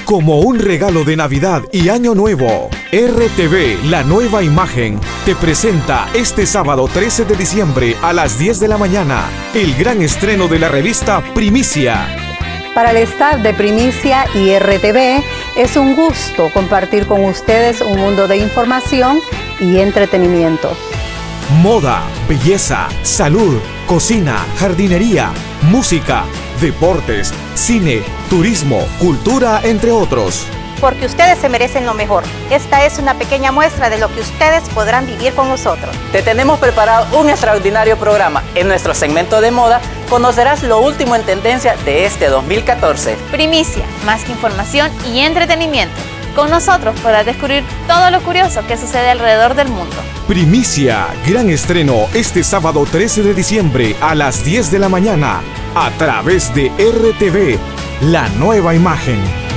Como un regalo de Navidad y Año Nuevo, RTV, la nueva imagen, te presenta este sábado 13 de diciembre a las 10 de la mañana, el gran estreno de la revista Primicia. Para el staff de Primicia y RTV, es un gusto compartir con ustedes un mundo de información y entretenimiento. Moda, belleza, salud, cocina, jardinería, música, deportes, cine, turismo, cultura, entre otros. Porque ustedes se merecen lo mejor. Esta es una pequeña muestra de lo que ustedes podrán vivir con nosotros. Te tenemos preparado un extraordinario programa. En nuestro segmento de moda conocerás lo último en tendencia de este 2014. Primicia, más que información y entretenimiento. Con nosotros podrás descubrir todo lo curioso que sucede alrededor del mundo. Primicia, gran estreno este sábado 13 de diciembre a las 10 de la mañana a través de RTV, la nueva imagen.